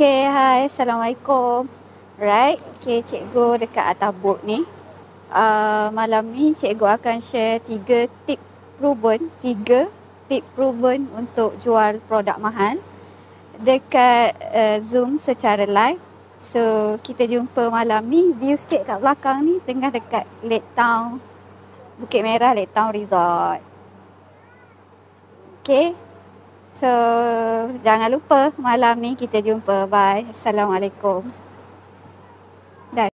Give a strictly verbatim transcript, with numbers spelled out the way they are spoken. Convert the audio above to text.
Okay, hai. Assalamualaikum. Right, okay, cikgu dekat atas board ni. Uh, malam ni cikgu akan share tiga tip proven, tiga tip proven untuk jual produk mahal dekat uh, Zoom secara live. So, kita jumpa malam ni. View sikit kat belakang ni, tengah dekat Lake Town, Bukit Merah, Lake Town Resort. Okay. So, jangan lupa malam ni kita jumpa. Bye. Assalamualaikum.